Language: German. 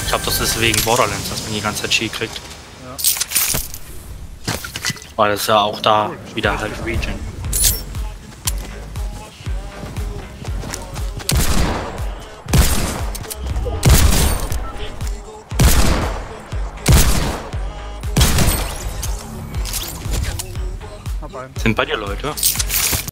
Ich glaube, das ist wegen Borderlands, dass man die ganze Zeit Chi kriegt. Ja. Weil das ist ja auch da wieder halt Regen. Hab einen. Sind bei dir Leute?